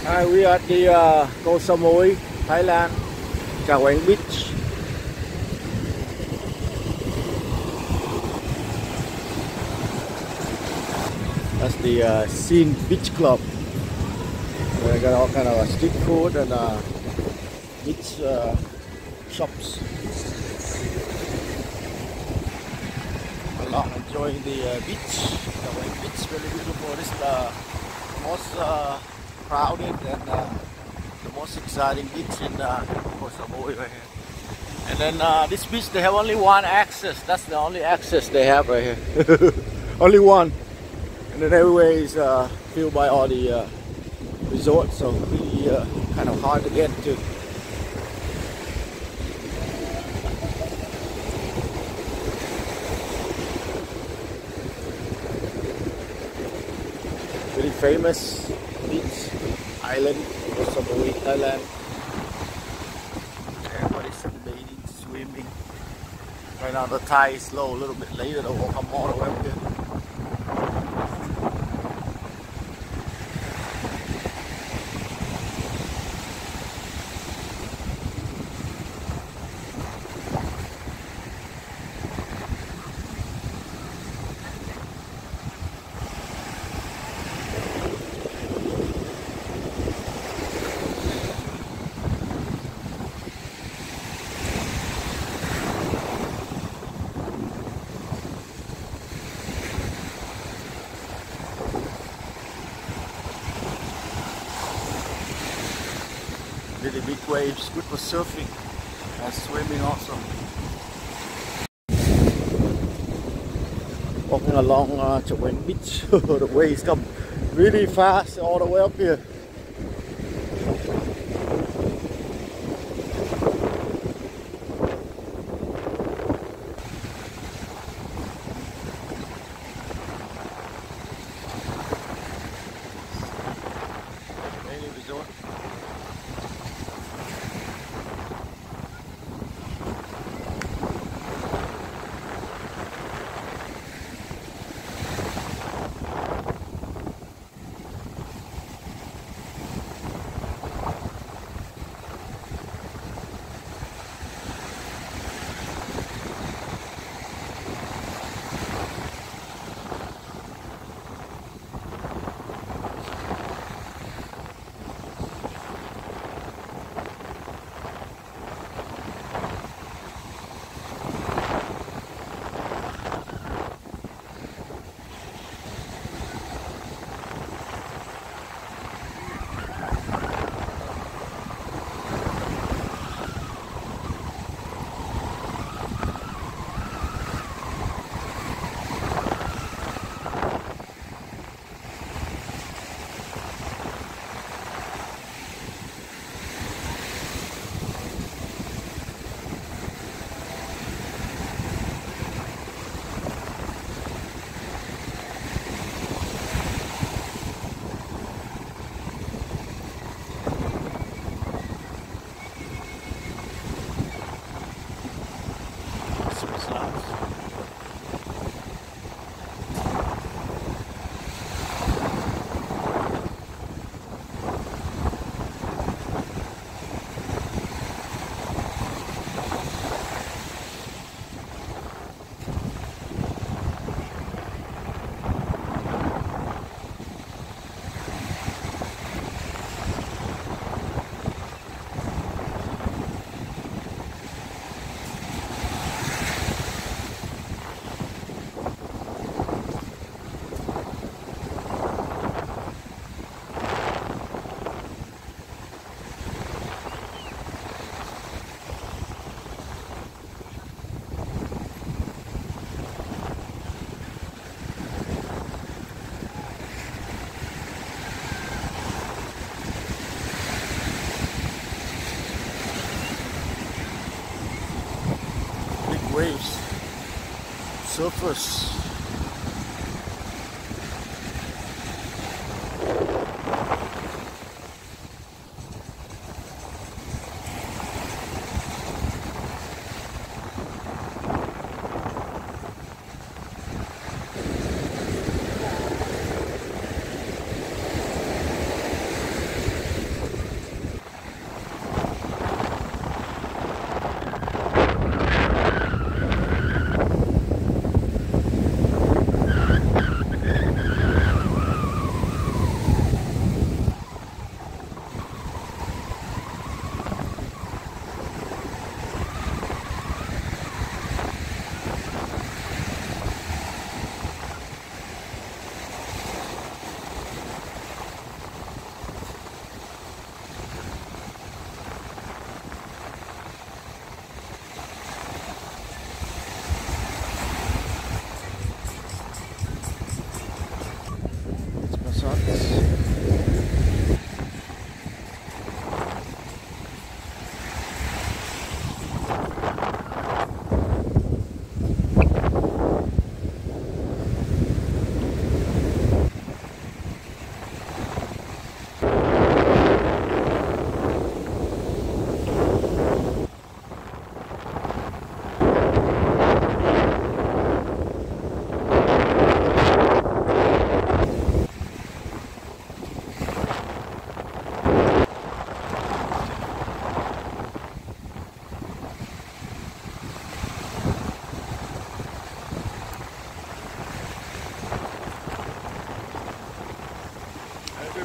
Hi, we are at the Koh Samui, Thailand, Chaweng Beach. That's the Scene Beach Club. They got all kind of street food and beach shops. Along enjoying the beach. Chaweng Beach, very beautiful. This is the most crowded and the most exciting beach in Koh Samui right here. And then this beach, they have only one access. That's the only access they have right here. Only one. And then everywhere is filled by all the resorts, so really kind of hard to get to. Really famous beach island, Koh Samui, Thailand. Everybody's sunbathing, swimming. Right now the tide is low, a little bit later they'll come all the way up here. Really big waves, good for surfing and swimming also. Walking along Chaweng Beach, the waves come really fast all the way up here. Mainly resort. Waves, surfers.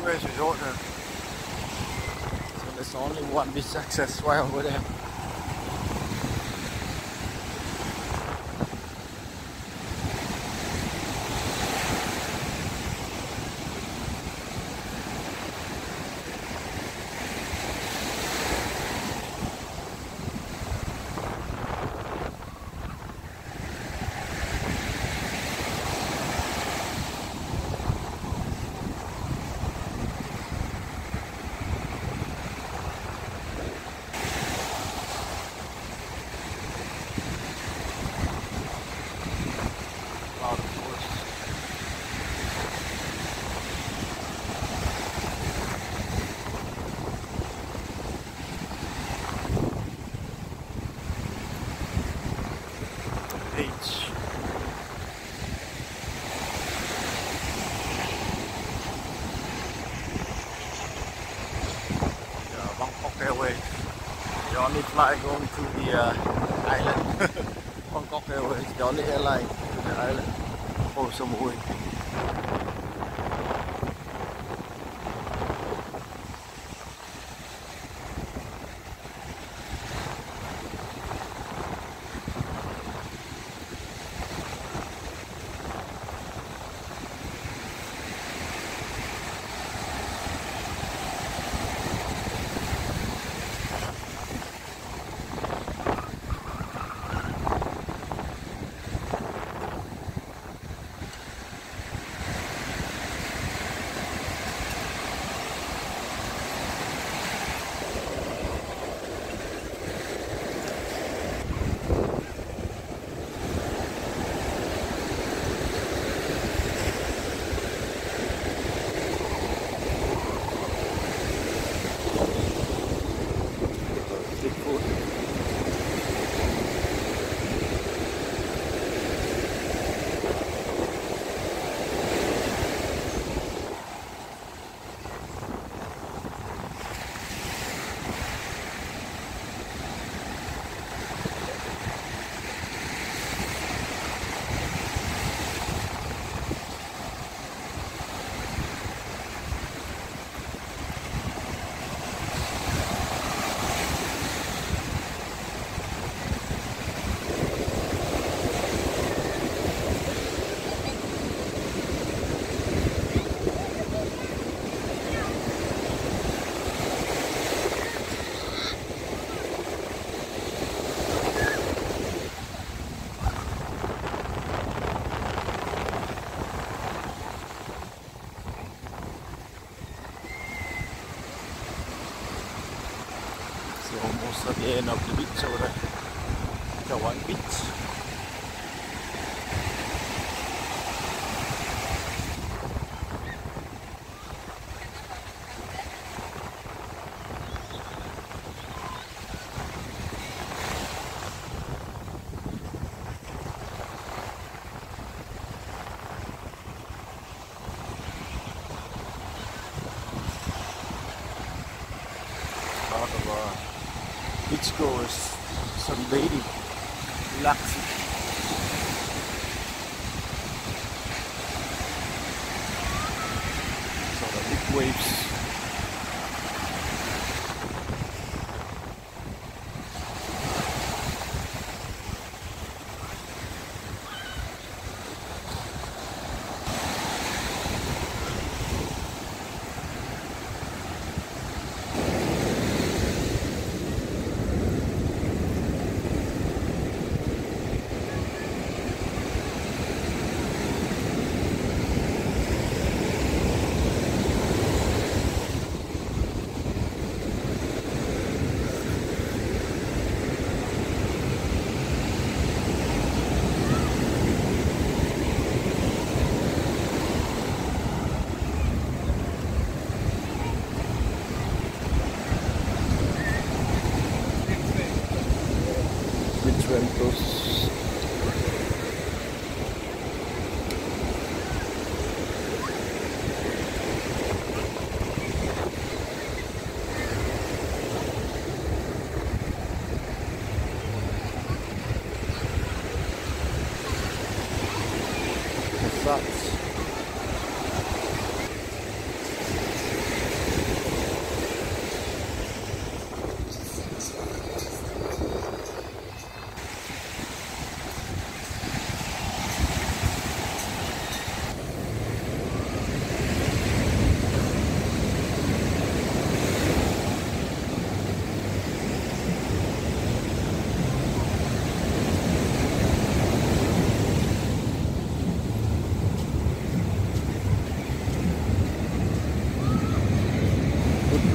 first resort here. So there's only one beach access way over there. Bangkok Airways. The only flight going to the island. Bangkok Airways, the only airline to the island. Koh Samui. Almost at the end of the beach over there. Jawang Beach. Lot of beach goers sunbathing, relaxing. So the big waves.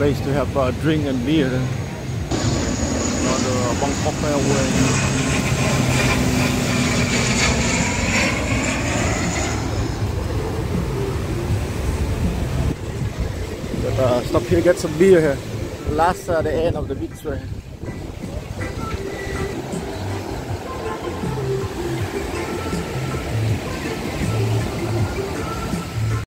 place to have a drink and beer. On the Bangkok Airways. Stop here, get some beer here. Last the end of the beach right here.